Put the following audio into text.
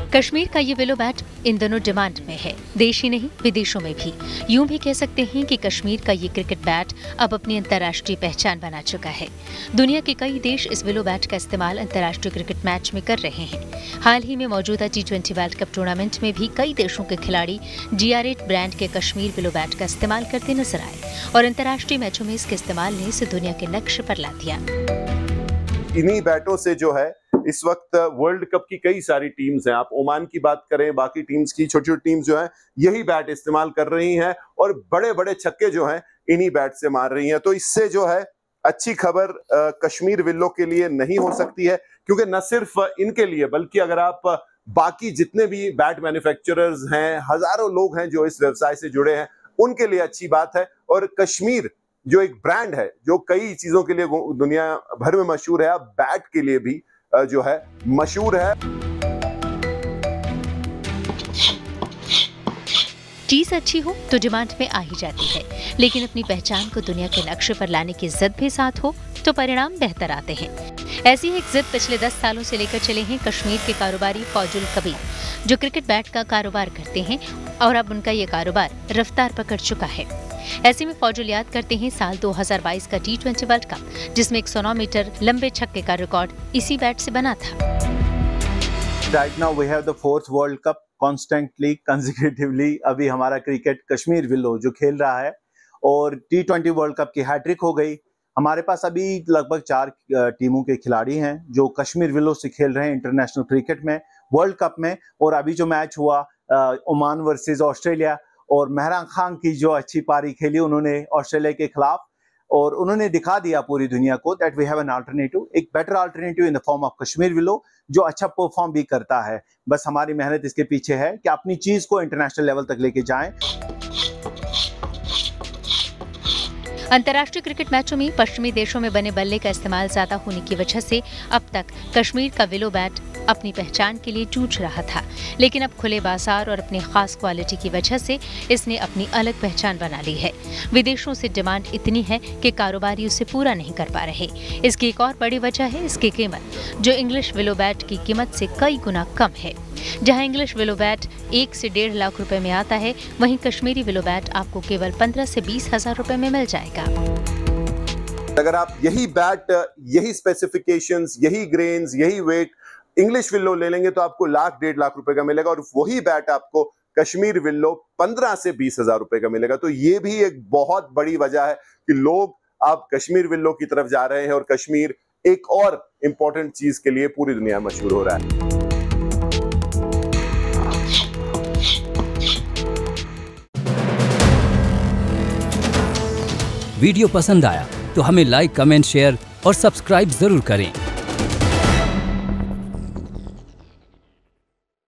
कश्मीर का ये willow bat इन दोनों डिमांड में है, देश ही नहीं विदेशों में भी। यूं भी कह सकते हैं कि कश्मीर का ये क्रिकेट बैट अब अपनी अंतर्राष्ट्रीय पहचान बना चुका है। दुनिया के कई देश इस विलो बैट का इस्तेमाल अंतर्राष्ट्रीय क्रिकेट मैच में कर रहे हैं। हाल ही में मौजूदा T20 वर्ल्ड कप टूर्नामेंट में भी कई देशों के खिलाड़ी GR8 ब्रांड के कश्मीर विलो बैट का इस्तेमाल करते नजर आए और अंतर्राष्ट्रीय मैचों में इसके इस्तेमाल ने इसे दुनिया के नक्शे पर ला दिया। इन्हीं बैटों से जो है इस वक्त वर्ल्ड कप की कई सारी टीम्स हैं, आप ओमान की बात करें, बाकी टीम्स की छोटी छोटी टीम्स जो हैं यही बैट इस्तेमाल कर रही हैं और बड़े बड़े छक्के जो हैं इन्हीं बैट से मार रही हैं। तो इससे जो है अच्छी खबर कश्मीर विल्लो के लिए नहीं हो सकती है, क्योंकि न सिर्फ इनके लिए बल्कि अगर आप बाकी जितने भी बैट मैन्युफैक्चरर्स हैं, हजारों लोग हैं जो इस व्यवसाय से जुड़े हैं, उनके लिए अच्छी बात है। और कश्मीर जो एक ब्रांड है जो कई चीजों के लिए दुनिया भर में मशहूर है, अब बैट के लिए भी जो है मशहूर है। चीज अच्छी हो तो डिमांड में आ ही जाती है, लेकिन अपनी पहचान को दुनिया के नक्शे पर लाने की जिद भी साथ हो तो परिणाम बेहतर आते हैं। ऐसी एक जिद पिछले 10 सालों से लेकर चले हैं कश्मीर के कारोबारी फौजुल कबीर, जो क्रिकेट बैट का कारोबार करते हैं और अब उनका ये कारोबार रफ्तार पकड़ चुका है। ऐसे में फौजुल याद करते हैं साल 2022 का T20 वर्ल्ड कप, जिसमें 109 मीटर लंबे छक्के का रिकॉर्ड इसी बैट से बना था। Right now we have the 4th World Cup constantly, consecutively। अभी हमारा क्रिकेट कश्मीर विल्लो जो खेल रहा है और T20 वर्ल्ड कप की हैट्रिक हो गई। हमारे पास अभी लगभग 4 टीमों के खिलाड़ी हैं जो कश्मीर विल्लो से खेल रहे हैं इंटरनेशनल क्रिकेट में, वर्ल्ड कप में। और अभी जो मैच हुआ ओमान वर्सेस ऑस्ट्रेलिया, और मेहरान खान की जो अच्छी पारी खेली उन्होंने ऑस्ट्रेलिया के खिलाफ, और उन्होंने दिखा दिया पूरी दुनिया को that we have an alternative, एक better alternative in the form of Kashmir willow जो अच्छा परफॉर्म भी करता है। बस हमारी मेहनत इसके पीछे है कि अपनी चीज को इंटरनेशनल लेवल तक लेके जाएं। अंतर्राष्ट्रीय क्रिकेट मैचों में पश्चिमी देशों में बने बल्ले का इस्तेमाल ज्यादा होने की वजह से अब तक कश्मीर का विलो बैट अपनी पहचान के लिए जूझ रहा था, लेकिन अब खुले बाजार और अपनी खास क्वालिटी की वजह से इसने अपनी अलग पहचान बना ली है। विदेशों से डिमांड इतनी है कि कारोबारी उसे पूरा नहीं कर पा रहे। इसकी एक और बड़ी वजह है इसकी कीमत, जो इंग्लिश विलो बैट की कीमत से कई गुना कम है। जहां इंग्लिश विलो बैट 1 से 1.5 लाख रुपए में आता है, वहीं कश्मीरी विलो बैट आपको केवल 15 से 20 हजार रुपए में मिल जाएगा। अगर आप यही बैट, यही स्पेसिफिकेशंस, यही ग्रेन्स, यही वेट इंग्लिश विल्लो ले लेंगे तो आपको 1.5 लाख रुपए का मिलेगा, और वही बैट आपको कश्मीर विल्लो 15 से 20 हजार रुपए का मिलेगा। तो ये भी एक बहुत बड़ी वजह है कि लोग अब कश्मीर विल्लो की तरफ जा रहे हैं, और कश्मीर एक और इंपॉर्टेंट चीज के लिए पूरी दुनिया में मशहूर हो रहा है। वीडियो पसंद आया तो हमें लाइक, कमेंट, शेयर और सब्सक्राइब जरूर करें।